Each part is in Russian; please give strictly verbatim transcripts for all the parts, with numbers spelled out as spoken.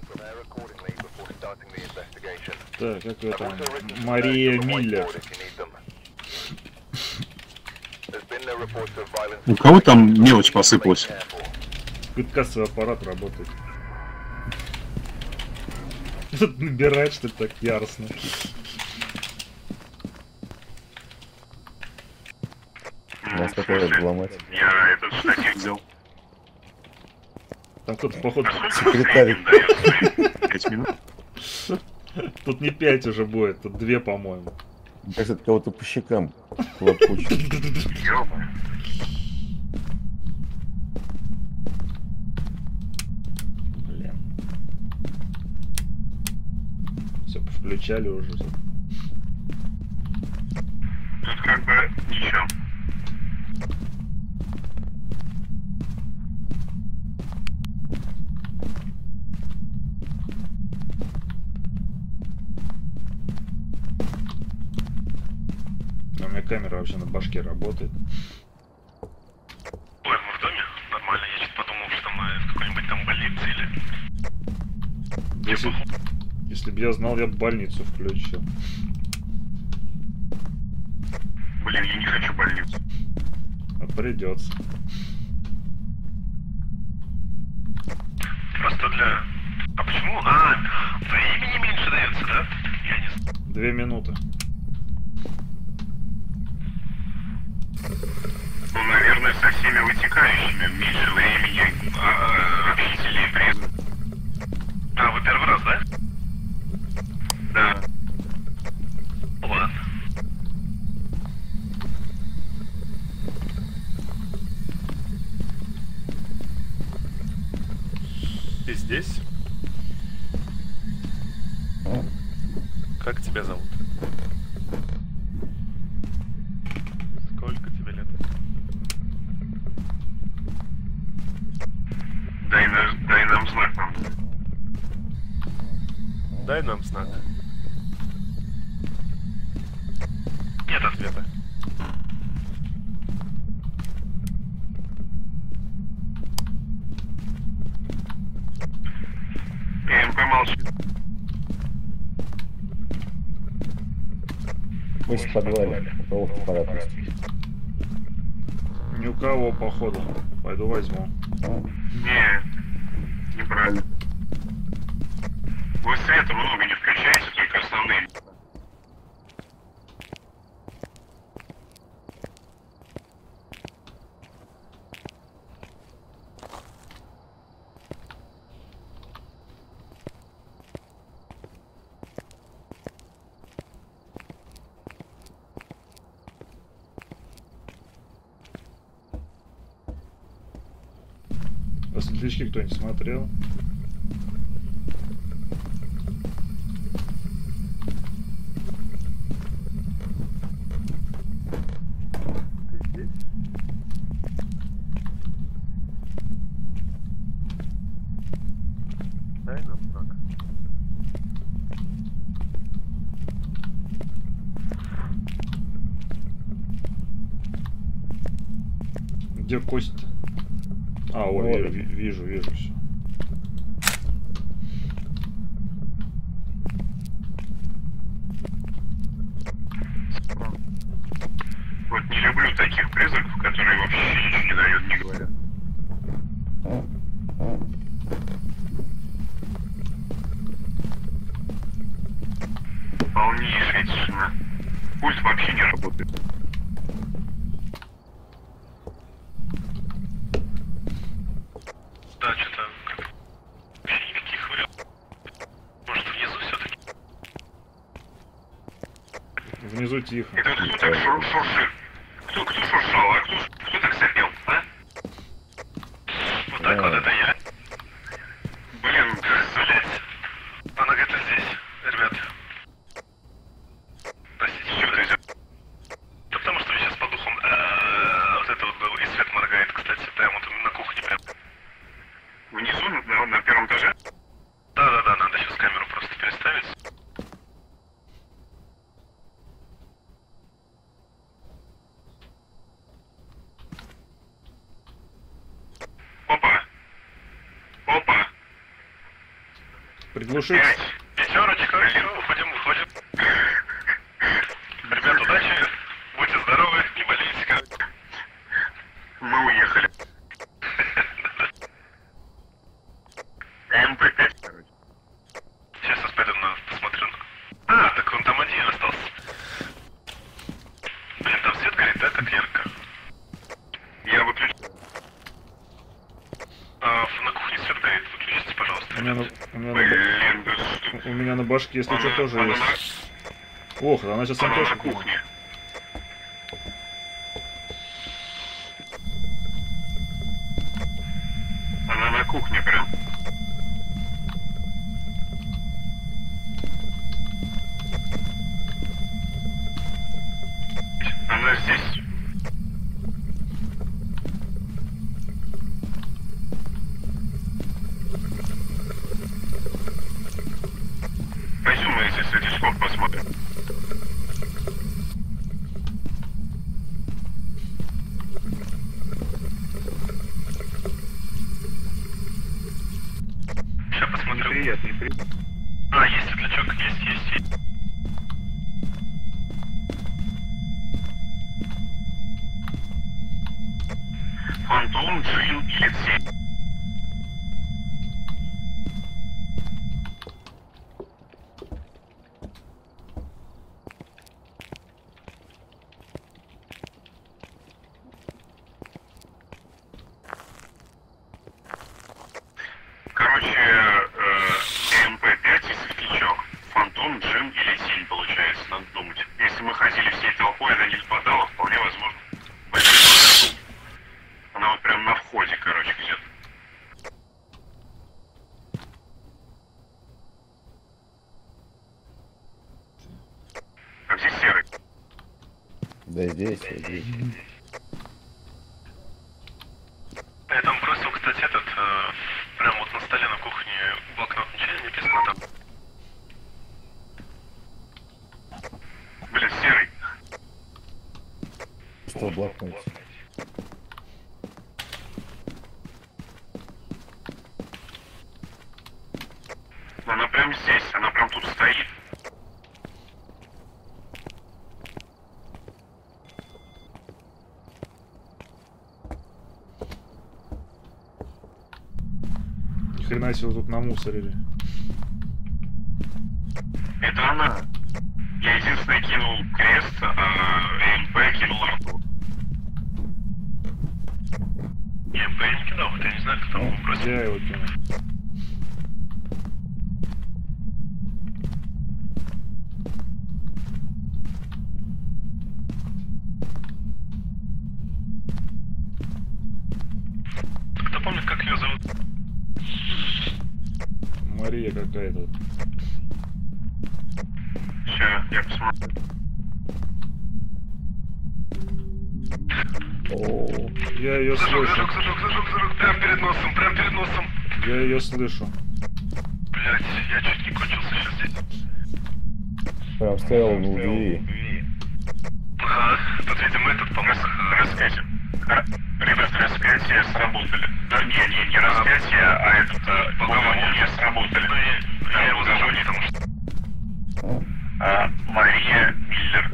Так, как это? Мария Миллер. У кого там мелочь посыпалась? Тут кассовый аппарат работает. Тут набирает, что ли, так яростно. Нас такое взломать. Я этот штатив взял. Там кто-то, походу... Секретарь. Пять минут. Тут не пять уже будет, тут две, по-моему. Кажется, от кого-то по щекам хлопочет. Ёба. Блин. Все, включали уже. Тут как бы ничего. У меня камера вообще на башке работает. Ой, мы в доме? Нормально, я чуть подумал, что мы в какой-нибудь там больнице или... Если, если бы я знал, я бы больницу включил. Блин, я не хочу больницу. А придется. Просто для... А почему? А, времени меньше дается, да? Я не знаю. Две минуты. Ну, наверное, со всеми вытекающими. Меньше времени, а, общителей и призм. А, вы первый раз, да? Да. Ладно. Ты здесь? Как тебя зовут? Сколько тебе лет? Дай, на, дай нам знак, нам. Дай нам знак. Нет ответа. ЭМП молчит. Пусть в подвале. У кого фотоаппарат есть? Ни у кого, походу. Пойду возьму. Не, неправильно. Вы света много не включаете, только основные. А светлячки кто-нибудь смотрел? Ты здесь? Дай нам знак. Где кость? А, о, Вот. ви- ви- вижу, вижу все. Вот не люблю таких призраков, которые вообще ничего не дают, не говорят. Полнейшая тишина. Пульс вообще не работает. Да, что-то вообще никаких вариантов. Может, внизу все-таки? Внизу тихо. Это вот кто так шур- шуршит? Кто, кто шуршал, а кто, кто так сопел, а? Вот так вот это я. Блин, блядь. Она где-то здесь, ребят. Простите, что это идет? Да потому что сейчас по духам э, вот это вот был, и свет моргает, кстати, прямо вот на кухне прям. Внизу, на, на первом этаже? Да-да-да, надо сейчас камеру просто переставить. Приглушить. Пять. Пятерочка. Выходим, выходим. Ребят, удачи. Будьте здоровы, не болейте. Мы уехали. эм пэ пять. Сейчас я пойду на посмотрю. А, так он там один остался. Блин, там свет горит, да, как ярко? Я выключу. А, на кухне свет горит, выключите, пожалуйста. У меня на, у меня на, Блин, да что? у меня на башке, если Она- что, тоже она есть. Ох, она сейчас Она на МТшку. кухне. Она на кухне прям. Она здесь. Пойдем мы здесь светлячков посмотрим. Сейчас посмотрю. Неприятный, неприятный. А, есть светлячок, есть, есть, есть. Фантом, Джин или Ци. Короче, эм пэ пять и светлячок. Фантом, Джин или Тень получается, надо думать. Если мы ходили всей толпой, она не впадала, вполне возможно. Большой. Она вот прям на входе, короче, где-то. А где Серый? Да здесь, вот здесь. Я там бросил, кстати, этот, э, прям вот на столе на кухне блокнот, ничего не написано там. Блин, Серый. Что блокнуть? Она прям здесь, она прям тут стоит. Ни хрена себе тут намусорили. Это она. Я единственное кинул крест, а эм пэ кинул арту. эм пэ я не кидал, хотя я не знаю, кто там его бросил. Я его кинул. Кто помнит, как ее зовут? Мария какая-то. Ща, я посмотрю. О, Я ее Зажег, слышу. зажег, зажег, зажег, зажег, прям перед носом, прям перед носом. Я ее слышу. Блять, я чуть не кончился сейчас здесь. прям стоял на двери. Ага, тут, видимо, этот помог. Распятие. Ребята, распятие сработали. Да, не, не, не распятие, а этот благовоние сработали. Да, я его зажег, потому что... А, Мария Миллер.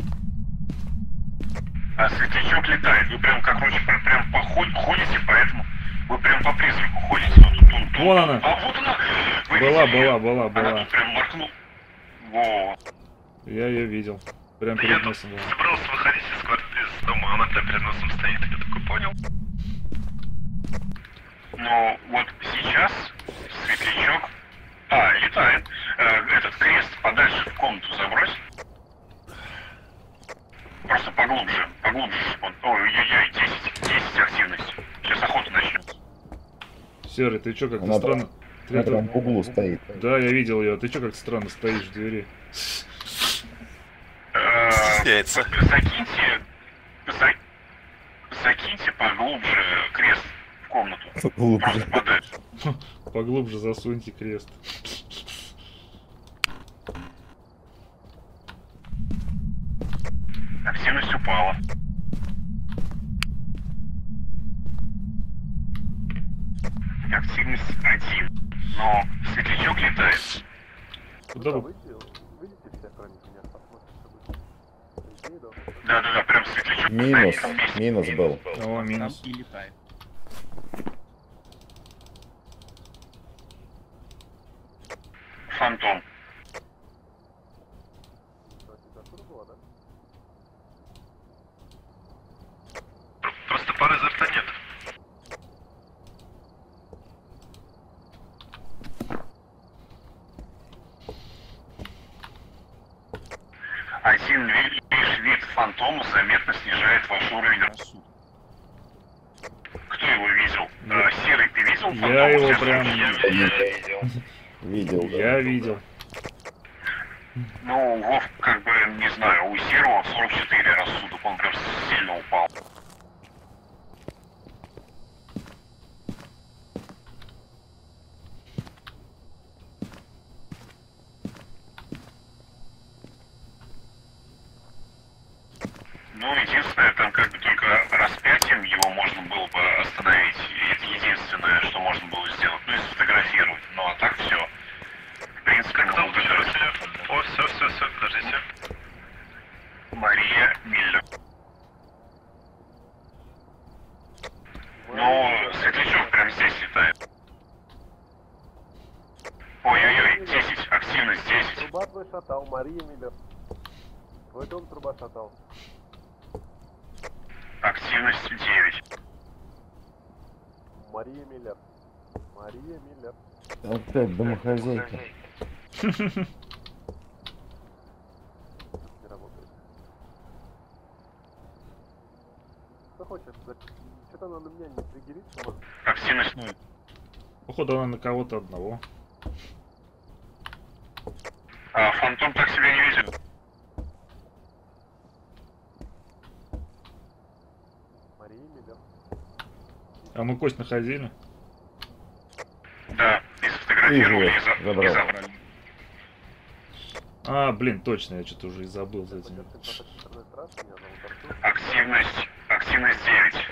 А светлячок летает. Вы прям, как короче, прям, прям по ход, ходите, поэтому вы прям по призраку ходите. Вот, тут, тут, тут. Вон она. А вот она. Вы Была, видели её? была, была, Она была. тут прям моркнула. Во. Я ее видел. Прям Я перед тут носом была. собрался выходить из квартиры, из дома, она прям перед носом стоит. Я такой понял. Но вот сейчас светлячок... А, летает. Э, этот крест подальше в комнату забрось. Просто поглубже, поглубже. Вот, ой-ой-ой, десять, десять активность. Сейчас охота начнется. Серый, ты чё как-то Она странно... Ты Она это- прям в углу стоит. Да, я видел ее. Ты чё как странно стоишь в двери? Э, Стесняется. Закиньте... за- Закиньте поглубже крест в комнату. Глубже. Просто подальше. Поглубже засуньте крест. Активность упала. Активность один. Но светлячок Светлячок летает. Куда вы? Выйдите, выйдите все, кроме меня, посмотрите, что будет. По идее, должно быть. Да-да-да, прям светлячок. Минус. стоит на месте. Минус был. О, минус. Там и летает. Фантом. Что, температура была, да? Просто пары изо рта нет. Один ли- лишь вид фантома заметно снижает ваш уровень. Рассудок. Кто его видел? Э, Серый, ты видел фантома? Я его Сейчас прям- я- Я видел. Видел, да. Я видел. Ну, Вов, как бы, не знаю, у Серого сорок четыре рассудок, он прям сильно упал. Ну, единственное, там как бы только распятием его можно было бы остановить. И это единственное, что можно было сделать. Ну и сфотографировать. Ну а так все. В принципе, как там уже О, все, все, все, подождите. Мария Миллер. Ну, светлячок прям здесь летает. Ой-ой-ой, десять, активность десять. Труба твой шатал, Мария Миллер. Твой дом труба шатал. Активность девять. Мария Миллер. Мария Миллер. Опять домохозяйка. Не работает. Что хочешь? Что-то она на меня не триггерится, может? Активность Походу она на кого-то одного. А, фантом так себя не видит. Мария Миллер. А мы кость находили? Да, и сфотографировали, и, Вижу, за... и забрал. забрали. А, блин, точно, я что-то уже и забыл за этим. Пойдёт ты по второй страже, меня зовут Артур. Активность, активность девять.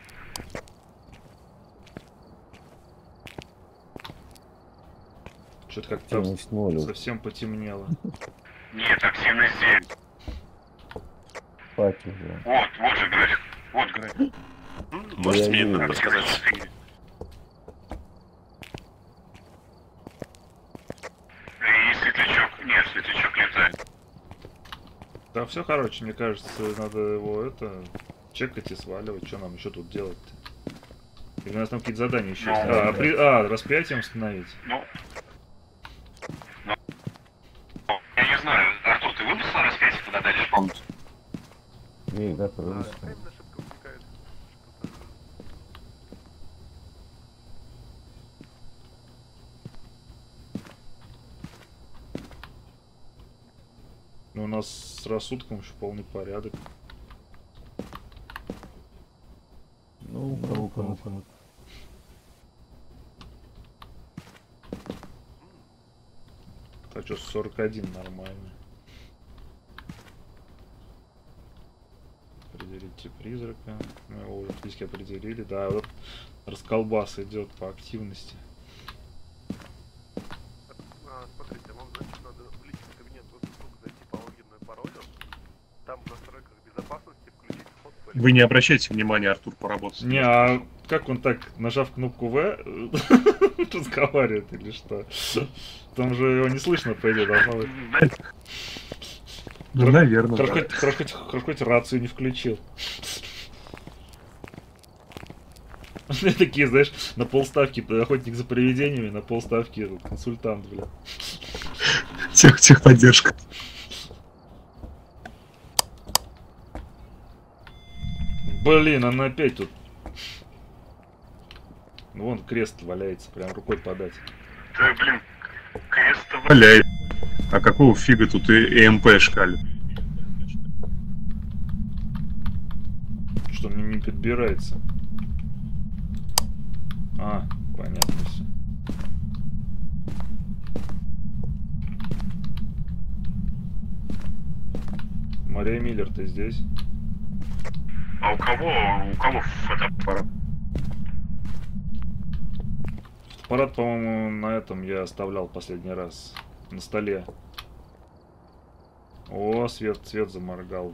Что-то как-то Не снули. совсем потемнело. Нет, активность девять. Спать уже. Вот, вот же график. Вот график. Можете мне это Рассказать. И светлячок, нет, светлячок летает. Да все, короче, мне кажется, надо его это чекать и сваливать. Что нам еще тут делать-то? Или у нас там какие-то задания еще есть? А, при... а, распятием установить. Ну, ну, ну, я не знаю, Артур, ты выписал распятие, куда дальше помнить? Ей А, готовился. временно ошибка возникает. Ну, у нас с рассудком еще полный порядок. Ну, у кого как. Так что сорок один нормально. Определите призрака. Мы его уже физически определили. Да, вот расколбас идет по активности. А, смотрите, вам, значит, надо в личный кабинет Facebook зайти по логину и паролю. Там в настройках безопасности включить вход в Вы не обращайте внимания, Артур, поработать. Не, а как он так, нажав кнопку В, разговаривает или что? Там же его не слышно, по идее, должно быть. Ну, наверное. Хорошо, да. хоть, хорошо, хоть, хорошо, хоть рацию не включил. Такие, знаешь, на полставки охотник за привидениями, на полставки консультант, бля. Тех, техподдержка. Блин, она опять тут. Вон крест валяется, прям рукой подать. Да, блин, крест Валяй. А какого фига тут и ЭМП шкалит? Что мне не подбирается. А, понятно все. Мария Миллер, ты здесь? А у кого, у кого фотоаппарат? Фотоаппарат, по-моему, на этом я оставлял последний раз. На столе. О, свет, свет заморгал.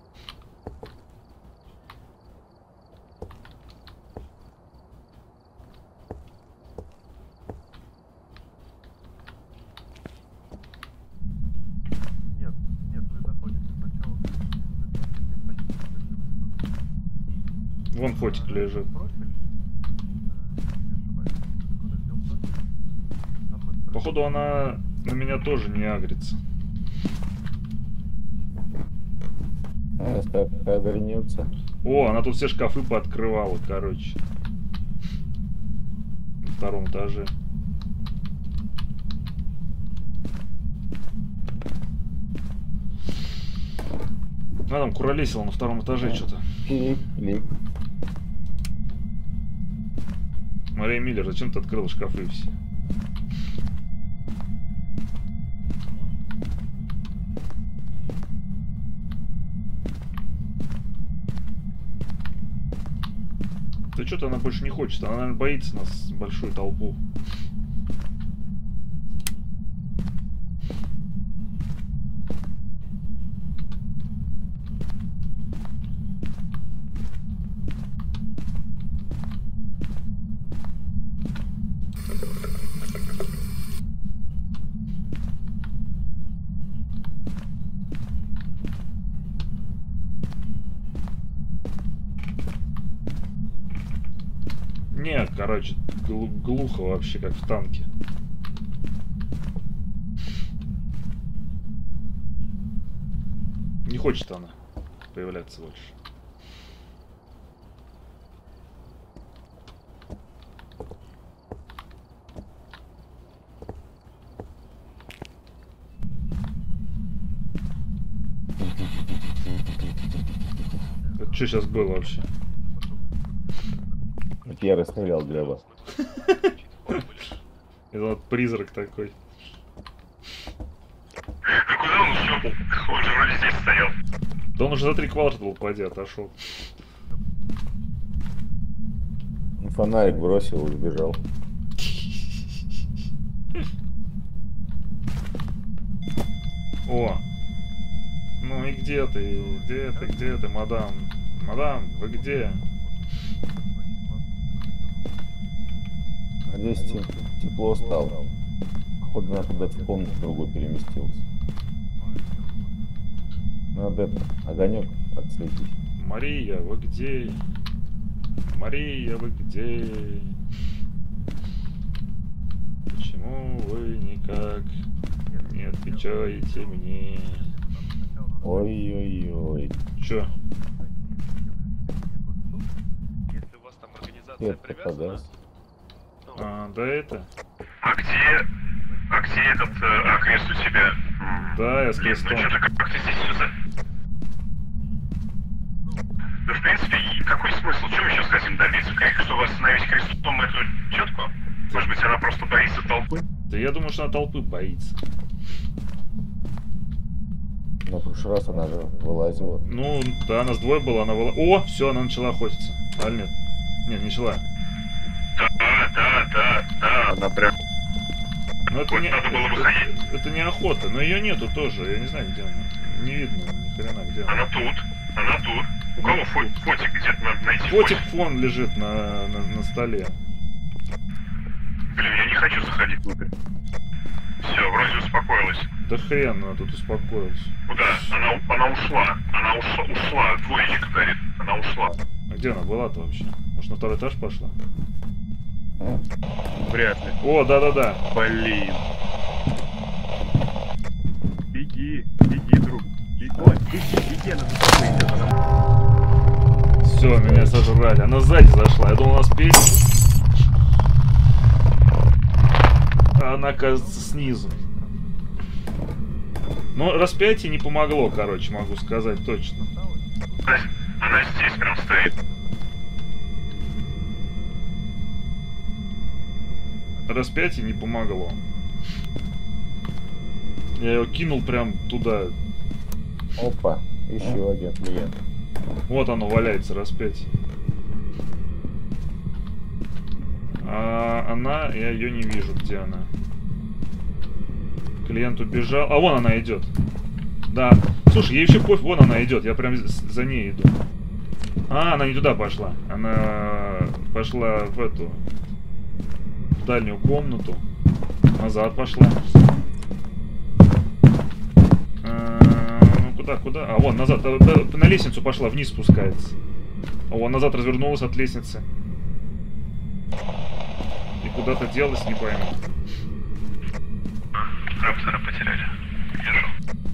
Нет, нет, вы заходите сначала. Вон фотик лежит. Походу она на меня тоже не агрится. А, если как вернется. О, она тут все шкафы пооткрывала, короче. На втором этаже. Она там куролесила на втором этаже что-то. Клик, клик. Мария Миллер, зачем ты открыла шкафы все? Да что-то она больше не хочет. Она, наверное, боится нас, большую толпу. Нет, короче, гл- глухо вообще, как в танке. Не хочет она появляться больше. Это что сейчас было вообще? Вот я расстрелял для вас. Это вот призрак такой. А куда он ушел? Он же вроде здесь стоял. Да он уже за три квартала упади отошел. Фонарик бросил и убежал. О! Ну и где ты? Где ты? Где ты, мадам? Мадам, вы где? А здесь тем- тепло стало. Походу, она куда-то в комнату другую переместился. Надо это, огонек отследить. Мария, вы где? Мария, вы где? Почему вы никак не отвечаете мне? Ой-ой-ой. Чё? Если у вас там организация Это привязана, подаст. А, да это? А где... А где этот э, а, крест у тебя? М, Да, я с Нет, ну крестом. что-то как-то здесь все за... Да, в принципе, и какой смысл? Чего мы сейчас хотим добиться? Как, чтобы остановить крестом эту тетку? Может быть, она просто боится толпы? Да я думаю, что она толпы боится. На прошлый раз она же вылазила. Ну, да, нас двое было, она была... О, все, она начала охотиться. А нет? Нет, не начала. Да, да, да, да. Она прям... Но это Вот не, надо было это, выходить. это не охота, но ее нету тоже. Я не знаю, где она. Не видно ни хрена, где она. Она тут, она тут. У кого фо- фотик где-то надо найти? Фотик фон лежит на, на, на столе. Блин, я не хочу заходить внутрь. Все, вроде успокоилась. Да хрен она тут успокоилась. Куда? Она, она ушла. Она ушла, ушла. Двоечка горит. Она ушла. А где она была-то вообще? Может, на второй этаж пошла? Вряд ли. О, да-да-да. Блин. Беги, беги, друг. Беги, ой, беги, беги, она за тобой идет. Она... Все, меня сожрали. Она сзади зашла. Я думал, она спереди. А она, кажется, снизу. Но распятие не помогло, короче, могу сказать точно. Она, она здесь прям стоит. Распятие не помогло. Я его кинул прям туда. Опа, еще один клиент. Вот оно валяется, распятие. А она, я ее не вижу, где она. Клиент убежал. А вон она идет. Да. Слушай, ей еще пофиг, вон она идет. Я прям за ней иду. А, она не туда пошла. Она пошла в эту в дальнюю комнату. Назад пошла. А, ну куда, куда? А вон назад. На лестницу пошла, вниз спускается. А вон назад развернулась от лестницы. И куда-то делась, не пойму. Раптора потеряли. Вижу.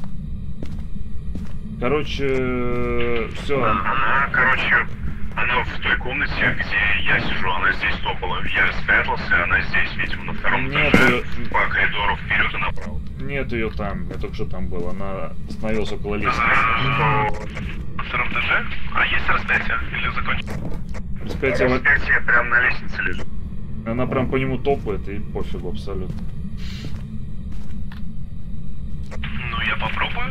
Короче, все. Она, короче, она в той комнате, где я сижу, она здесь топала. Я спрятался, она здесь, видимо, на втором Нет, этаже, ее... по коридору вперед и направо. Нет ее там, я только что там был, она остановилась около лестницы. А, на втором этаже? А есть распятие? Или закончено? Распятие, вот... Распятие прям на лестнице лежит. Она прям по нему топает и пофигу абсолютно. Ну, я попробую.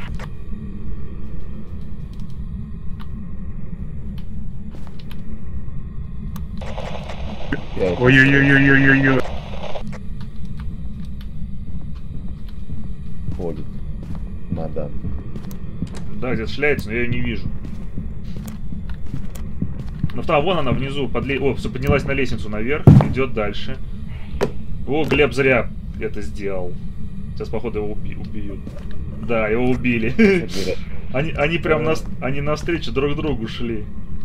Ой-ой-ой-ой-ой-ой. Ходит. Мадам. Да, где-то шляется, но я ее не вижу. Ну, там, вон она внизу, под ле... О, все, поднялась на лестницу наверх, идет дальше. О, Глеб зря это сделал. Сейчас, походу, его уби... убьют. Да, его убили. Они, они прям на... они навстречу друг другу шли.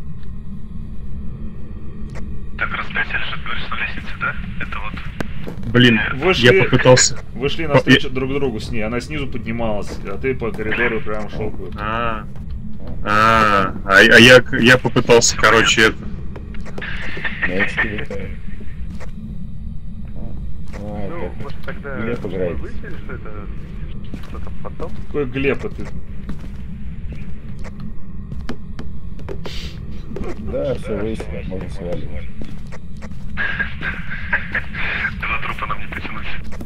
Так, распятие лежит, говоришь, на лестнице, да? Это вот... Блин, Вышли... я попытался... Вышли навстречу друг другу с ней. Она снизу поднималась, а ты по коридору прям шел. А, а, а, а я, я попытался, короче, это... Мячики летают. А, Ну, это может тогда Глеб играет. выяснили, что это что-то потом? Какой Глеб это? Да, все выяснилось, можно сваливать. Два трупа нам не потянуть.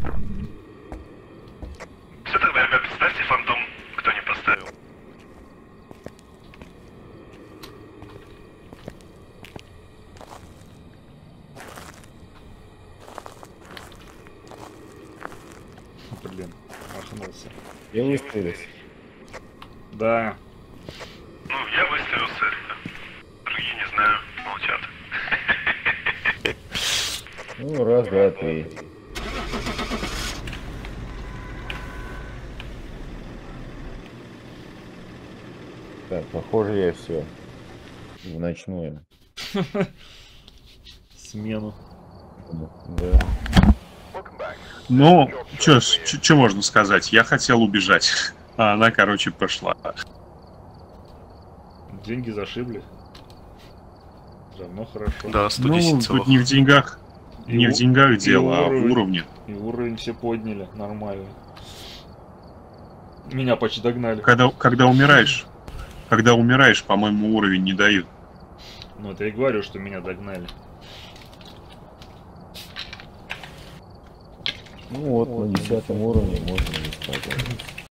Все тогда, ребят, ставьте фантом, кто не поставил. Блин, махнулся. Я выставилась. Да. Ну, я выставился, другие не знаю, молчат. Ну, раз, два, три. Так, похоже, я все. В ночную. Смену. Да. Ну, чё, чё можно сказать? Я хотел убежать, а она, короче, пошла. Деньги зашибли. Равно хорошо. Да, сто Ну, десять тут не в деньгах, И не у- в деньгах и дело, а в уровень. уровне. И уровень все подняли, нормально. Меня почти догнали. Когда, когда умираешь, когда умираешь, по-моему, уровень не дают. Ну это я и говорю, что меня догнали. Ну вот, на десятом уровне можно не спать.